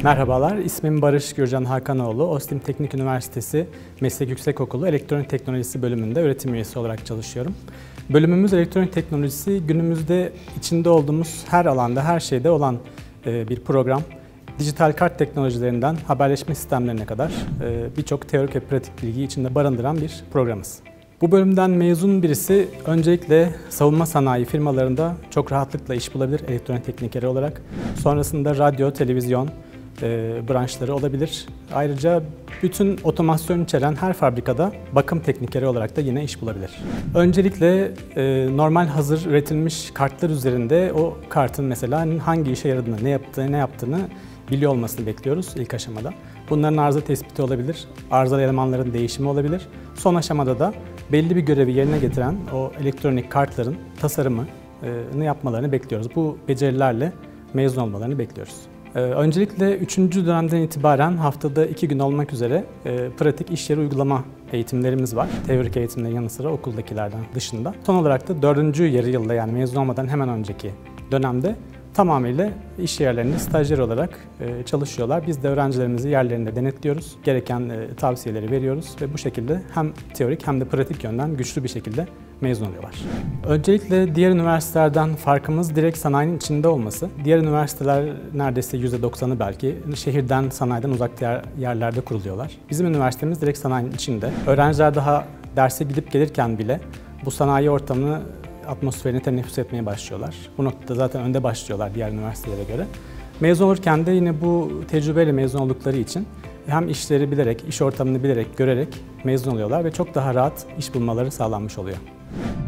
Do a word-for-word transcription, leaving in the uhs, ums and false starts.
Merhabalar, ismim Barış Gürcan Hakanoğlu. Ostim Teknik Üniversitesi Meslek Yüksekokulu Elektronik Teknolojisi bölümünde öğretim üyesi olarak çalışıyorum. Bölümümüz elektronik teknolojisi, günümüzde içinde olduğumuz her alanda, her şeyde olan bir program. Dijital kart teknolojilerinden haberleşme sistemlerine kadar birçok teorik ve pratik bilgiyi içinde barındıran bir programız. Bu bölümden mezun birisi öncelikle savunma sanayi firmalarında çok rahatlıkla iş bulabilir elektronik teknikeri olarak. Sonrasında radyo, televizyon e, branşları olabilir. Ayrıca bütün otomasyon içeren her fabrikada bakım teknikeri olarak da yine iş bulabilir. Öncelikle e, normal hazır üretilmiş kartlar üzerinde o kartın mesela hangi işe yaradığını, ne yaptığını, ne yaptığını biliyor olmasını bekliyoruz ilk aşamada. Bunların arıza tespiti olabilir, arızalı elemanların değişimi olabilir. Son aşamada da belli bir görevi yerine getiren o elektronik kartların tasarımını yapmalarını bekliyoruz. Bu becerilerle mezun olmalarını bekliyoruz. Öncelikle üçüncü dönemden itibaren haftada iki gün olmak üzere pratik iş yeri uygulama eğitimlerimiz var. Teorik eğitimlerin yanı sıra okuldakilerden dışında. Son olarak da dördüncü yarı yılda, yani mezun olmadan hemen önceki dönemde tamamıyla iş yerlerinde stajyer olarak çalışıyorlar. Biz de öğrencilerimizi yerlerinde denetliyoruz. Gereken tavsiyeleri veriyoruz ve bu şekilde hem teorik hem de pratik yönden güçlü bir şekilde mezun oluyorlar. Öncelikle diğer üniversitelerden farkımız direkt sanayinin içinde olması. Diğer üniversiteler neredeyse yüzde doksanı belki şehirden, sanayiden uzak yerlerde kuruluyorlar. Bizim üniversitemiz direkt sanayinin içinde. Öğrenciler daha derse gidip gelirken bile bu sanayi ortamını, atmosferini teneffüs etmeye başlıyorlar. Bu noktada zaten önde başlıyorlar diğer üniversitelere göre. Mezun olurken de yine bu tecrübeyle mezun oldukları için hem işleri bilerek, iş ortamını bilerek, görerek mezun oluyorlar ve çok daha rahat iş bulmaları sağlanmış oluyor.